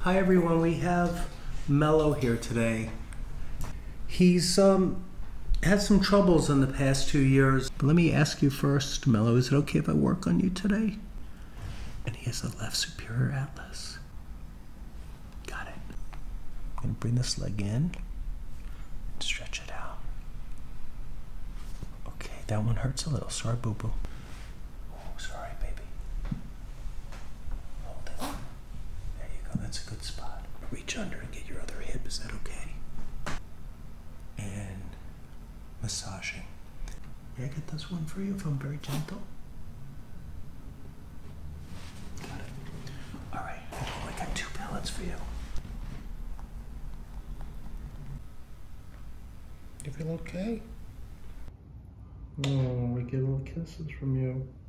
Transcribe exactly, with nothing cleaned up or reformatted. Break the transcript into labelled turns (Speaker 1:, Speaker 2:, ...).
Speaker 1: Hi everyone, we have Mello here today. He's um, had some troubles in the past two years. But let me ask you first, Mello, is it okay if I work on you today? And he has a left superior atlas. Got it. I'm gonna bring this leg in and stretch it out. Okay, that one hurts a little. Sorry, boo-boo. Oh, sorry, baby. Hold it. There you go, that's a good spot. Reach under and get your other hip, is that okay? And massaging. May I get this one for you if I'm very gentle? Got it. All right, I only got two pellets for you. You feel okay? Oh, we get little kisses from you.